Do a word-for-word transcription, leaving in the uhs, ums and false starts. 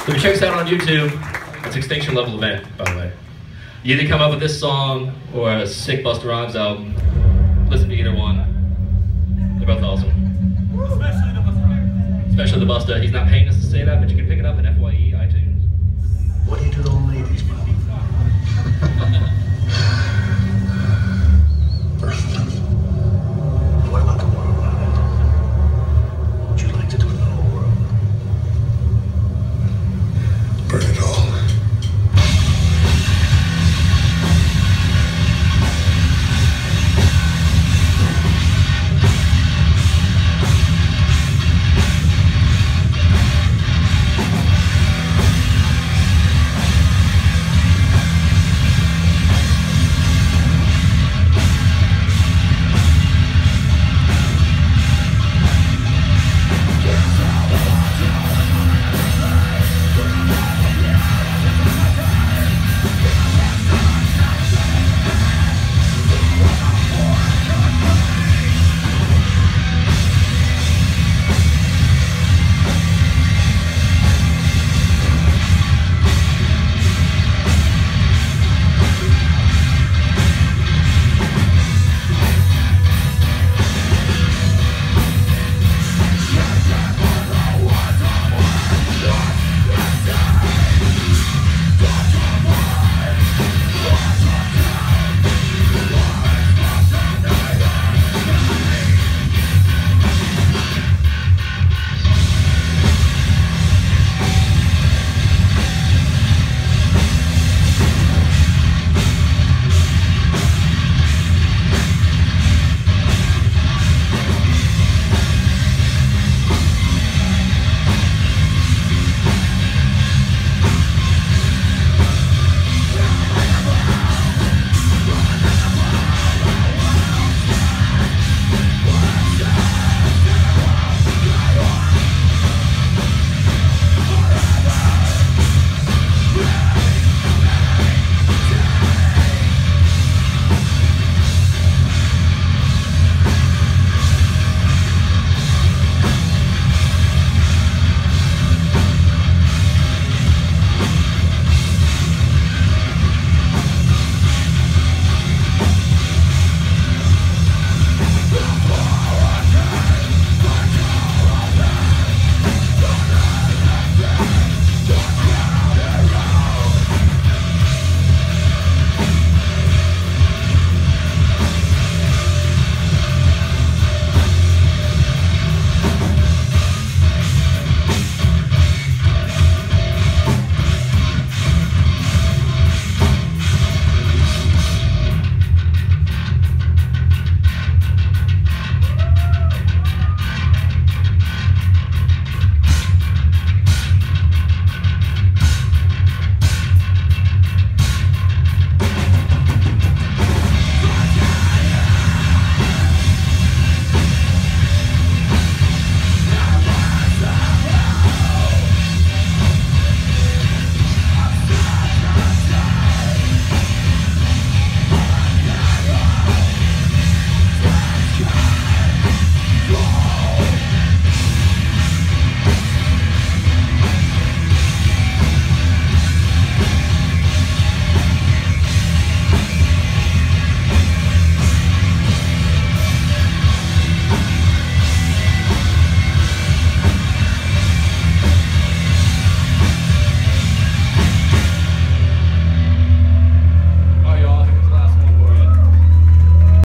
So check us out on YouTube. It's Extinction Level Event, by the way. You either come up with this song or a sick Busta Rhymes album. Listen to either one. They're both awesome. Especially the Busta. Especially the Busta. He's not paying us to say that, but you can pick it up at F Y E, iTunes. What do you do to old ladies, buddy? First